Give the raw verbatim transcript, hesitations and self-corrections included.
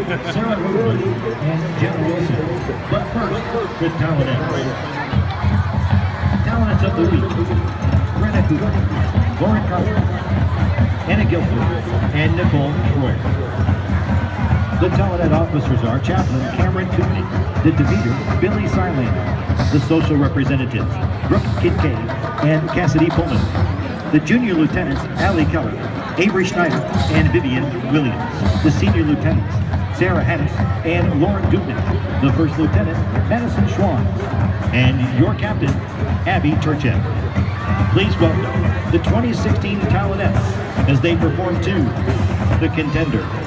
Sarah Rudolph, and Jenna Wilson. But first, the Tallennettes. Tallennettes of the Week: Brenna Cooper, Lauren Carter, Anna Guilford, and Nicole Troyer. The Tallenette officers are Chaplain Cameron Cooney, the Demeter Billy Silander, the social representatives Brooke Kincaid and Cassidy Pullman, the junior lieutenants Allie Keller, Avery Schneider, and Vivian Williams, the senior lieutenants Sarah Hannes and Lauren Dubnik, the first lieutenant Madison Schwans, and your captain Abby Turchett. Please welcome the twenty sixteen Tallennettes as they perform to The Contender.